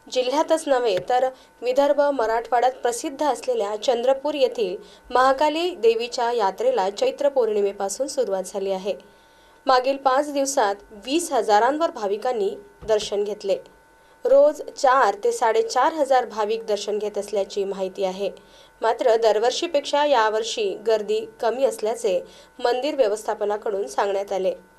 जिल्ह्यातच नव्हे तर विदर्भ मराठवाड्यात प्रसिद्ध असलेल्या चंद्रपूर येथील महाकाली देवीच्या यात्रेला चैत्र पौर्णिमेपासून सुरुवात झाली आहे। मागील 5 दिवसात 20,000 भाविकांनी दर्शन घेतले। रोज 4 ते 4,500 भाविक दर्शन घेत असल्याची माहिती आहे। मात्र दरवर्षीपेक्षा यावर्षी गर्दी कमी असल्याचे मंदिर व्यवस्थापनाकडून सांगण्यात आले।